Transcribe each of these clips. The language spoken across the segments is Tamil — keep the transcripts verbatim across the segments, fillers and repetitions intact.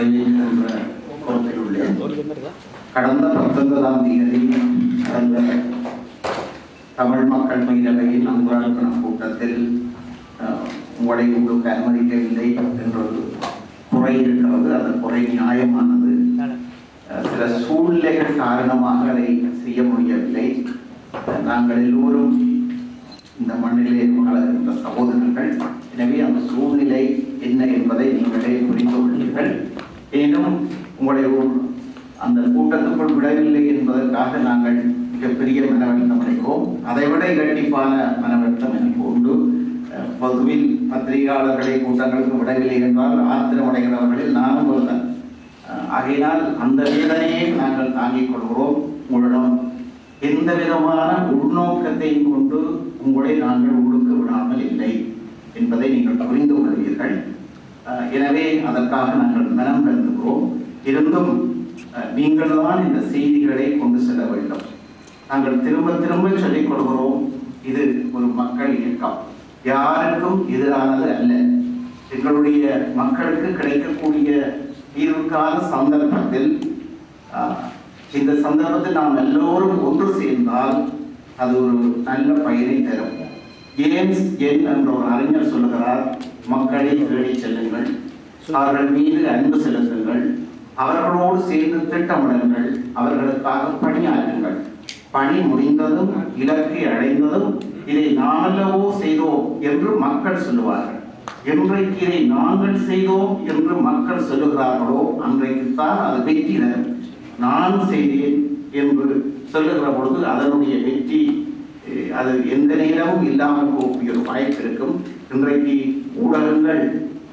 வரவேற்கின்ற பொறுப்பில் உள்ளேன். கடந்த பத்தொன்பதாம் தேதி கடந்த தமிழ் மக்கள் பேரவையின் அங்குரார்ப்பண கூட்டத்தில் உங்களை உங்களுக்கு அனுமதிக்கவில்லை என்றொரு குறை இருக்கிறது. அந்த குறை நியாயமானது. சில சூழ்நிலைகள் காரணமாக அதை செய்ய முடியவில்லை. நாங்கள் எல்லோரும் இந்த மண்ணிலே வாழுகின்ற சகோதரர்கள். எனவே அந்த சூழ்நிலை என்ன என்பதை நீங்களே புரிந்து கொள்வீர்கள். ஏனும் உங்களை அந்த கூட்டத்துக்குள் விடவில்லை என்பதற்காக நாங்கள் மிகப்பெரிய மனவருத்தம் அடைவோம். அதைவிட இரட்டிப்பான மனவருத்தம் எனக்கு உண்டு. பொதுவில் பத்திரிகையாளர்களை கூட்டங்களுக்கு விடவில்லை என்றால் ஆத்திரம் அடைகிறவர்களில் நானும் ஒருத்தன். ஆகையினால் அந்த வேதனையை நாங்கள் தாங்கிக் கொள்கிறோம். உங்களிடம் எந்த விதமான உள்நோக்கத்தையும் கொண்டு உங்களை நாங்கள் உள்ளுக்கு விடாமல் இல்லை என்பதை நீங்கள் புரிந்து கொள்வீர்கள். எனவே அதற்காக நாங்கள் மனம் கருதுகிறோம். இருந்தும் நீங்கள் தான் இந்த செய்திகளை கொண்டு செல்ல வேண்டும். நாங்கள் திரும்ப திரும்ப சொல்லிக் கொள்கிறோம், இது ஒரு மக்கள் இயக்கம், யாருக்கும் எதிரானது அல்ல. எங்களுடைய மக்களுக்கு கிடைக்கக்கூடிய தீர்வுக்கான சந்தர்ப்பத்தில் இந்த சந்தர்ப்பத்தில் நாம் எல்லோரும் ஒன்று சேர்ந்தால் அது ஒரு நல்ல பயனை தரும். ஜேம்ஸ் ஜென் என்ற ஒரு அறிஞர் சொல்லுகிறார், மக்களை தேடி செல்லுங்கள், அவர்கள் மீது அன்பு செலுத்துங்கள், அவர்களோடு சேர்ந்து திட்டமிடுங்கள், அவர்களுக்காக பணியாற்றுங்கள். பணி முடிந்ததும் இலக்கை அடைந்ததும் இதை நாமல்லவோ செய்தோம் என்று மக்கள் சொல்லுவார்கள். என்றைக்கு இதை நாங்கள் செய்தோம் என்று மக்கள் சொல்லுகிறார்களோ அன்றைக்குத்தான் அது வெற்றி தரும். நான் செய்தேன் என்று சொல்லுகிற பொழுது அதனுடைய வெற்றி அது எந்த நேரமும் இல்லாமல் போகக்கூடிய ஒரு வாய்ப்பு இருக்கும். இன்றைக்கு ஊடகங்கள்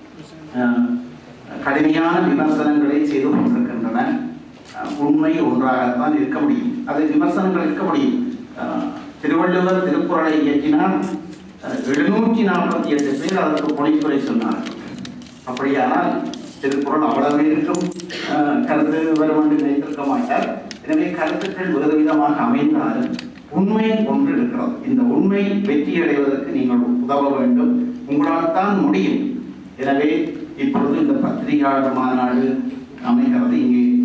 கடுமையான விமர்சனங்களை செய்து கொண்டிருக்கின்றன. உண்மை ஒன்றாகத்தான் இருக்க முடியும், அது விமர்சனங்கள் இருக்க முடியும். திருவள்ளுவர் திருக்குறளை இயற்றினால் எழுநூற்றி நாற்பத்தி எட்டு பேர் அதற்கு பொழிப்புரை சொன்னார்கள். அப்படியானால் திருக்குறள் அவ்வளவு இருக்கும் கருத்து வரும் என்று நினைத்திருக்க மாட்டார். எனவே கருத்துக்கள் ஒரு விதமாக அமைந்தாலும் உண்மை ஒன்று இருக்கிறது. இந்த உண்மை வெற்றி அடைவதற்கு நீங்கள் உதவ வேண்டும். உங்களால் தான் முடியும். எனவே இப்பொழுது இந்த பத்திரிகையாளர் மாநாடு அமைகிறது. இங்கே